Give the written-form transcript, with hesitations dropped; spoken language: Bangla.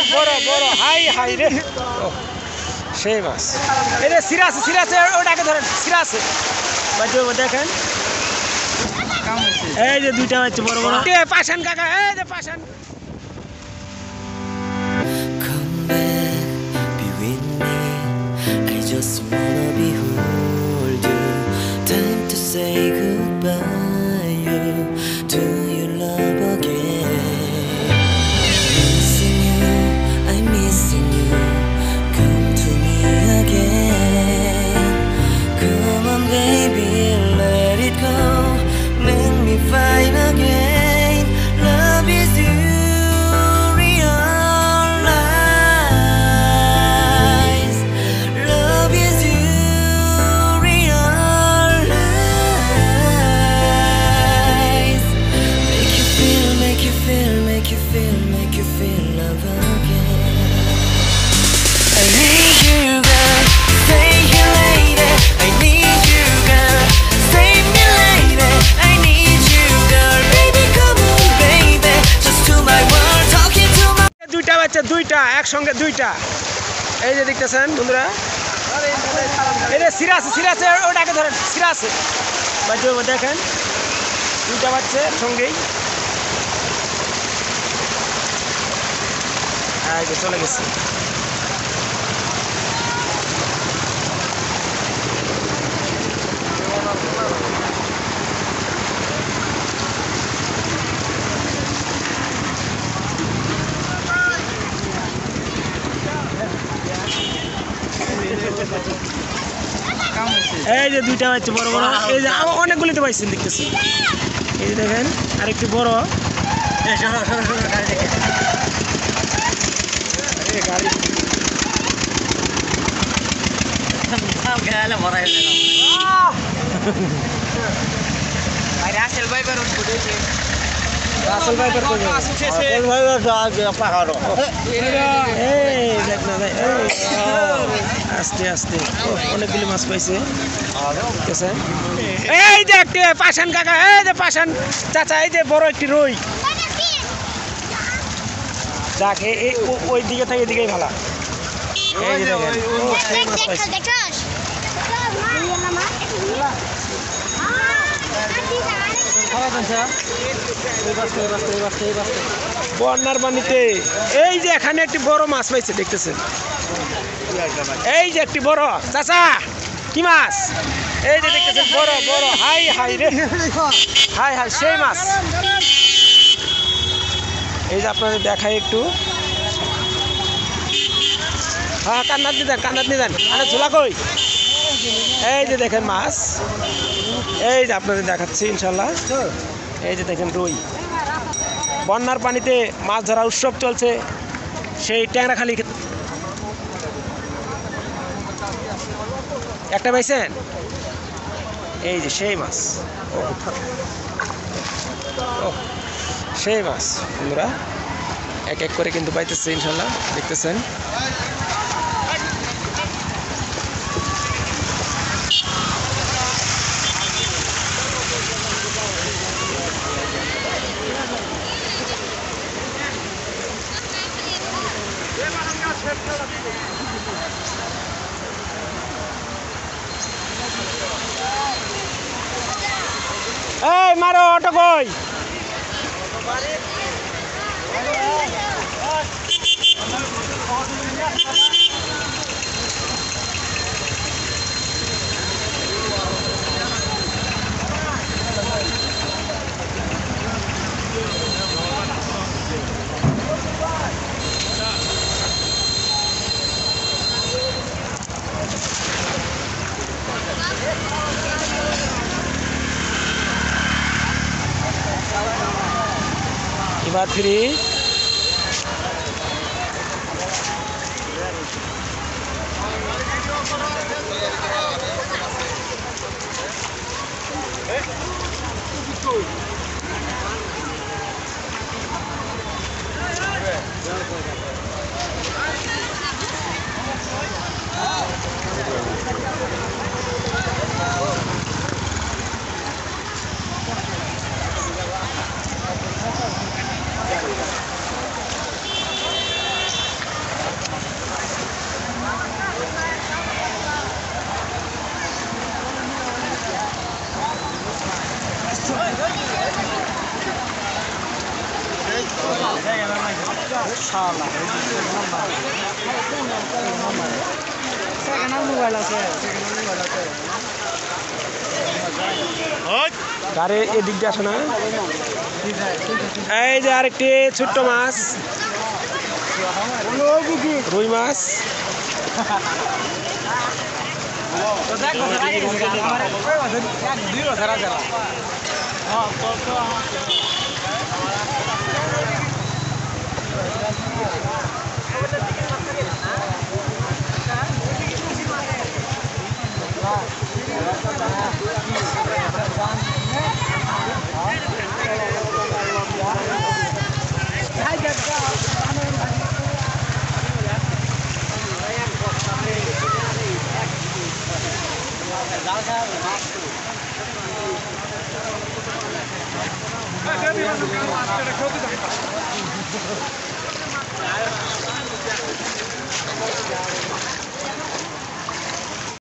বড় বড় হাই হাই রে সেই মাছ এই যে সিরা আছে ওটাকে ধরেন সিরা আছে দেখেন এই যে দুইটা হচ্ছে বড় বড় পাশান কাকা এই যে পাশান Just wanna behold you. Time to say goodbye. You to your love again. Missing you, I'm missing you. Come to me again. Come on, baby, let it go. Make me fine again. Love is you. দুইটা একসঙ্গে দুইটা এই যে দেখতেছেন বন্ধুরা এই যে সিরা আছে ওটাকে ধরেন সিরা আছে দেখেন দুইটা বাচ্চা একসঙ্গেই চলে গেছে এই যে দুইটা বাচ্চা বড় বড় এই যে অনেকগুলি তো পাইছেন দেখতেছি এই যে দেখেন আরেকটু বড় আস্তে আস্তে অনেকগুলি মাছ পাইছে এই যে একটি পাশান কাকা এই যে পাশান চাচা এই যে বড় একটি রই দেখ ওই দিকে থাকে এদিকেই ভালো এই যে মাছ পাইছে বন্যার পানিতে এই যে এখানে একটি বড় মাছ পাইছে দেখতেছেন এই যে একটি বড় চাচা কি মাছ এই যে দেখতেছেন বড় বড় হাই হাই রে হাই হাই সেই মাছ এই যে আপনাদের দেখাই একটু হ্যাঁ কান্নাত নিয়ে যান আরে ঝোলা কই এই যে দেখেন মাছ এই যে আপনাদের দেখাচ্ছি ইনশাল্লাহ এই যে দেখেন রুই বন্যার পানিতে মাছ ধরা উৎসব চলছে সেই ট্যাংরাখালি একটা পাইছেন এই যে সেই মাছ সেই মাছ বন্ধুরা এক এক করে কিন্তু পাইতেছে ইনশাল্লাহ দেখতেছেন এই মারো অটো কই এবার ফিরি শালা সেকেন্ড হ্যান্ড মোবাইল আছে গাড়ি এদিক দিয়ে আসে না। এই যে আরেকটি ছোট্ট মাছ, রুই মাছ।